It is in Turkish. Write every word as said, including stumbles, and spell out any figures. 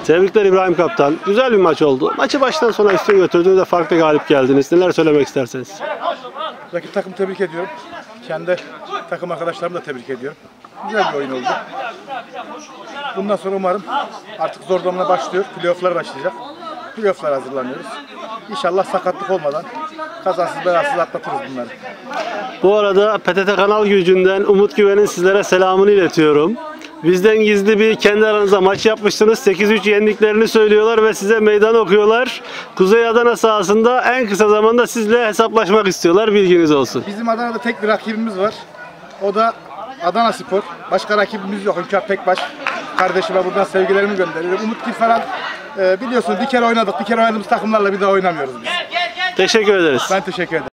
Tebrikler İbrahim Kaptan. Güzel bir maç oldu. Maçı baştan sona üstün götürdünüz ve farklı galip geldiniz. Neler söylemek isterseniz? Rakip takımı tebrik ediyorum. Kendi takım arkadaşlarımı da tebrik ediyorum. Güzel bir oyun oldu. Bundan sonra umarım artık zor zamanla başlıyor. Playoff'lar başlayacak. Playoff'lara hazırlanıyoruz. İnşallah sakatlık olmadan kazasız belasız atlatırız bunları. Bu arada P T T Kanal Gücü'nden Umut Güven'in sizlere selamını iletiyorum. Bizden gizli bir kendi aranızda maç yapmışsınız. sekiz üç yendiklerini söylüyorlar ve size meydan okuyorlar. Kuzey Adana sahasında en kısa zamanda sizle hesaplaşmak istiyorlar. Bilginiz olsun. Bizim Adana'da tek bir rakibimiz var. O da Adana Spor. Başka rakibimiz yok. Hünkar Pekbaş. Kardeşime buradan sevgilerimi gönderiyorum. Umut Gül falan e, biliyorsunuz bir kere oynadık. Bir kere oynadığımız takımlarla bir daha oynamıyoruz biz. Teşekkür ederiz. Ben teşekkür ederim.